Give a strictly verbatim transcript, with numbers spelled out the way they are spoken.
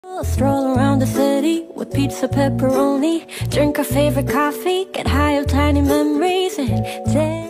Stroll around the city with pizza, pepperoni. Drink our favorite coffee, get high of tiny memories and